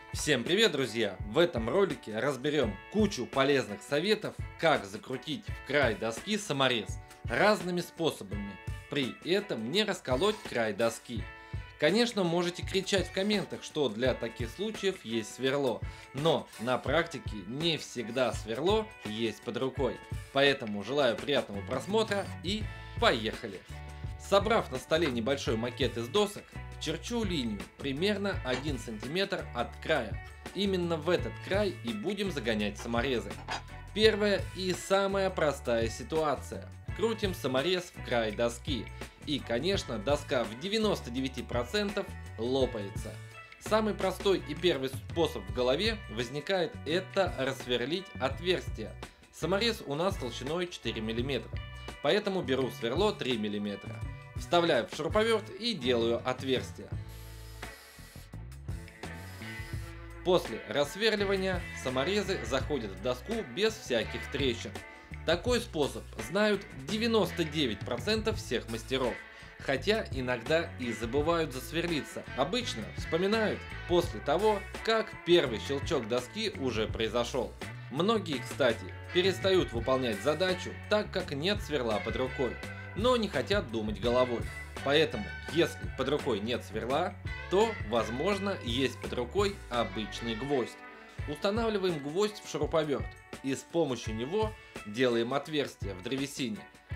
Всем привет, друзья! В этом ролике разберем кучу полезных советов, как закрутить в край доски саморез разными способами, при этом не расколоть край доски. Конечно, можете кричать в комментах, что для таких случаев есть сверло, но на практике не всегда сверло есть под рукой. Поэтому желаю приятного просмотра и поехали! Собрав на столе небольшой макет из досок, черчу линию примерно 1 см от края. Именно в этот край и будем загонять саморезы. Первая и самая простая ситуация. Крутим саморез в край доски. И, конечно, доска в 99% лопается. Самый простой и первый способ в голове возникает — это рассверлить отверстие. Саморез у нас толщиной 4 мм, поэтому беру сверло 3 мм. Вставляю в шуруповерт и делаю отверстие. После рассверливания саморезы заходят в доску без всяких трещин. Такой способ знают 99% всех мастеров. Хотя иногда и забывают засверлиться. Обычно вспоминают после того, как первый щелчок доски уже произошел. Многие, кстати, перестают выполнять задачу, так как нет сверла под рукой, но не хотят думать головой. Поэтому, если под рукой нет сверла, то, возможно, есть под рукой обычный гвоздь. Устанавливаем гвоздь в шуруповерт и с помощью него делаем отверстие в древесине.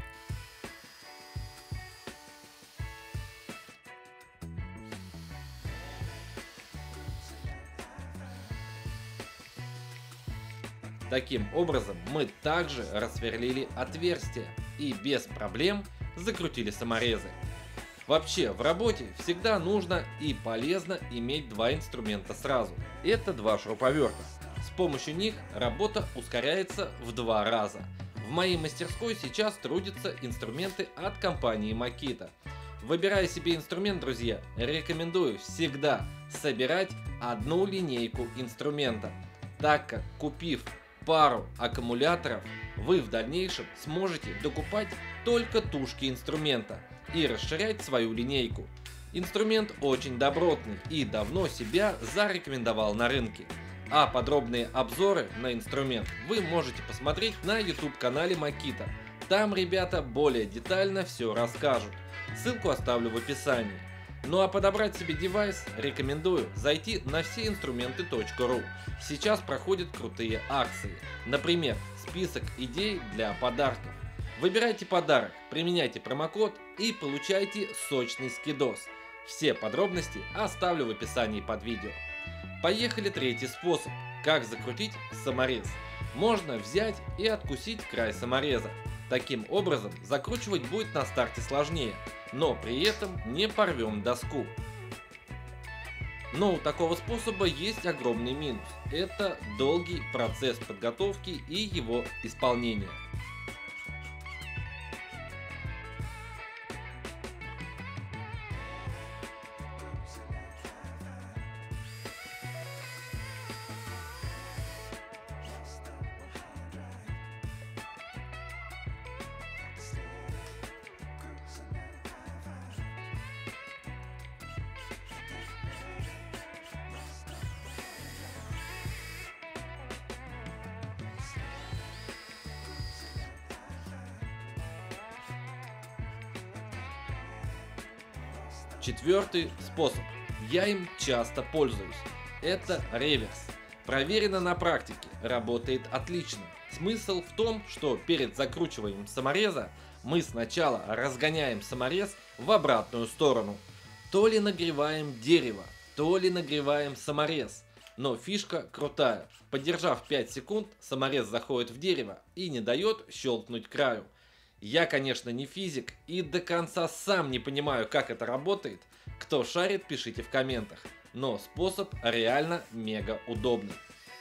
Таким образом, мы также рассверлили отверстие и без проблем закрутили саморезы. Вообще, в работе всегда нужно и полезно иметь два инструмента сразу. Это два шуруповерта. С помощью них работа ускоряется в 2 раза. В моей мастерской сейчас трудятся инструменты от компании Makita. Выбирая себе инструмент, друзья, рекомендую всегда собирать одну линейку инструмента, так как, купив пару аккумуляторов, вы в дальнейшем сможете докупать только тушки инструмента и расширять свою линейку. Инструмент очень добротный и давно себя зарекомендовал на рынке. А подробные обзоры на инструмент вы можете посмотреть на YouTube канале Makita. Там ребята более детально все расскажут. Ссылку оставлю в описании. Ну а подобрать себе девайс рекомендую зайти на всеинструменты.ру. Сейчас проходят крутые акции. Например, список идей для подарков. Выбирайте подарок, применяйте промокод и получайте сочный скидос. Все подробности оставлю в описании под видео. Поехали, третий способ. Как закрутить саморез. Можно взять и откусить край самореза. Таким образом, закручивать будет на старте сложнее, но при этом не порвем доску. Но у такого способа есть огромный минус. Это долгий процесс подготовки и его исполнения. Четвертый способ. Я им часто пользуюсь. Это реверс. Проверено на практике, работает отлично. Смысл в том, что перед закручиванием самореза мы сначала разгоняем саморез в обратную сторону. То ли нагреваем дерево, то ли нагреваем саморез. Но фишка крутая. Подержав 5 секунд, саморез заходит в дерево и не дает щелкнуть краю. Я, конечно, не физик и до конца сам не понимаю, как это работает. Кто шарит, пишите в комментах. Но способ реально мега удобный.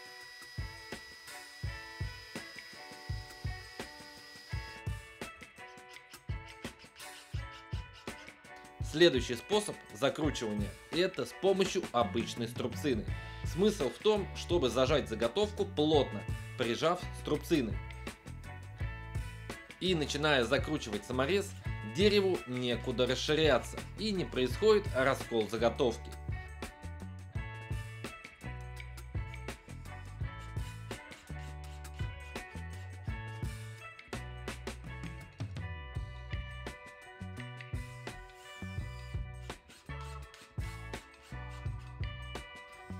Следующий способ закручивания — это с помощью обычной струбцины. Смысл в том, чтобы зажать заготовку плотно, прижав струбцины. И начиная закручивать саморез, дереву некуда расширяться и не происходит раскол заготовки.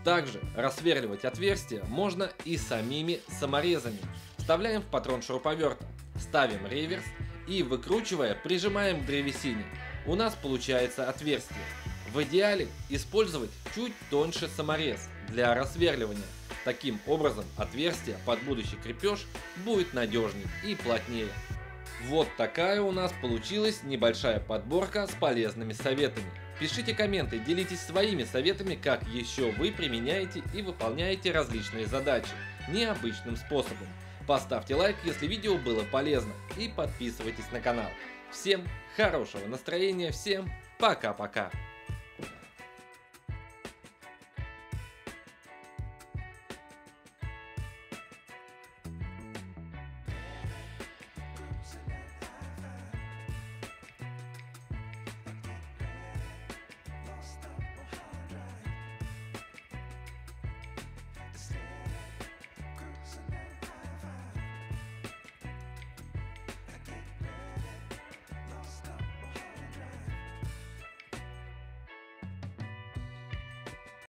Также рассверливать отверстия можно и самими саморезами. Вставляем в патрон шуруповерта, ставим реверс и, выкручивая, прижимаем к древесине. У нас получается отверстие. В идеале использовать чуть тоньше саморез для рассверливания. Таким образом отверстие под будущий крепеж будет надежнее и плотнее. Вот такая у нас получилась небольшая подборка с полезными советами. Пишите комменты, делитесь своими советами, как еще вы применяете и выполняете различные задачи необычным способом. Поставьте лайк, если видео было полезно, и подписывайтесь на канал. Всем хорошего настроения, всем пока-пока!